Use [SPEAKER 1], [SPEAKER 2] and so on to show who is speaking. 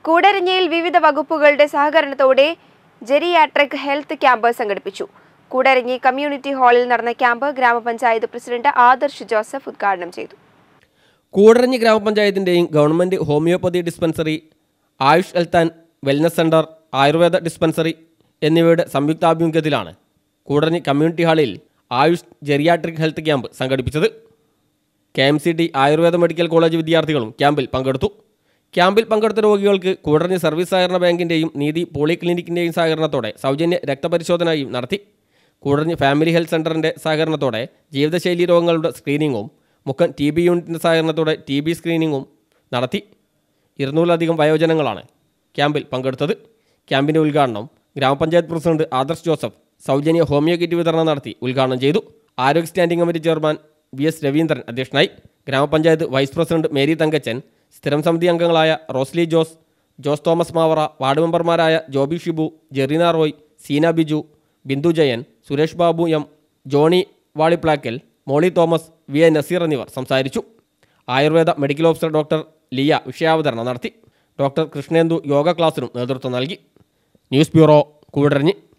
[SPEAKER 1] കൂടരഞ്ഞിയിൽ വിവിധ വകുപ്പുകളുടെ സഹകരണത്തോടെ ജെറിയാട്രിക് ഹെൽത്ത് ക്യാമ്പ് സംഘടിപ്പിച്ചു. കൂടരഞ്ഞി കമ്മ്യൂണിറ്റി ഹാളിൽ നടന്ന ക്യാമ്പ് ഗ്രാമപഞ്ചായത്ത് പ്രസിഡന്റ് ആദർശ് ജോസഫ് ഉദ്ഘാടനം ചെയ്തു.
[SPEAKER 2] കൂടരഞ്ഞി ഗ്രാമപഞ്ചായത്തിന്റെയും government homoeopathy dispensary, AYUSH health and wellness centre, Ayurveda dispensary എന്നിവയുടെ സംയുക്താഭിമുഖ്യത്തിലാണ് കൂടരഞ്ഞി കമ്മ്യൂണിറ്റി ഹാളിൽ ആയുഷ് ജെറിയാട്രിക് ഹെൽത്ത് ക്യാമ്പ് സംഘടിപ്പിച്ചത്. KMCT ആയുർവേദ മെഡിക്കൽ കോളേജ് വിദ്യാർത്ഥികളും ക്യാമ്പിൽ പങ്കെടുത്തു. ക്യാമ്പിൽ പങ്കെടുത്ത രോഗികൾക്ക് കൂടരഞ്ഞി സർവീസ് സഹകരണ ബാങ്കിന്റെയും നീതി പോളിക്ലിനിക്കിന്റെയും സഹകരണത്തോടെ സൗജന്യ രക്തപരിശോധനയും നടത്തി. കൂടരഞ്ഞി ഫാമിലി ഹെൽത്ത് സെന്ററിന്റെ സഹകരണത്തോടെ ജീവിതശൈലി രോഗങ്ങളുടെ സ്ക്രീനിങ്ങും മുക്കൻ TB യൂണിറ്റിന്റെ സഹകരണത്തോടെ TB സ്ക്രീനിങ്ങും നടത്തി. 200-ലധികം വയോജനങ്ങളാണ് ക്യാമ്പിൽ പങ്കെടുത്തത്. ക്യാമ്പിന്റെ ഉദ്ഘാടനം ഗ്രാമപഞ്ചായത്ത് പ്രസിഡന്റ് ആദർശ് ജോസഫ് സൗജന്യ ഹോമിയോ കിറ്റ് വിതരണം നടത്തി ഉദ്ഘാടനം ചെയ്തു. ആരോഗ്യ standing committee chairman VS Raveendran അധ്യക്ഷനായി. ഗ്രാമപഞ്ചായത്ത് വൈസ് പ്രസിഡന്റ് മേരി തങ്കച്ചൻ, സ്ഥിരം സമിതി അംഗങ്ങളായ റോസ്ലി ജോസ്, ജോസ് തോമസ് മാവറ, വാർഡ് മെമ്പർമാരായ ജോബി ഷിബു, ജെറീന റോയ്, സീന ബിജു, ബിന്ദു ജയൻ, സുരേഷ് ബാബു M, ജോണി വാളിപ്ലാക്കൽ, മോളി തോമസ്, VA നസീർ എന്നിവർ സംസാരിച്ചു. Ayurveda medical officer doctor Liya വിഷയാവതരണം നടത്തി. ഡോക്ടർ കൃഷ്ണേന്ദു യോഗ ക്ലാസ്സിനും നേതൃത്വം നൽകി. News bureau, Koodaranji.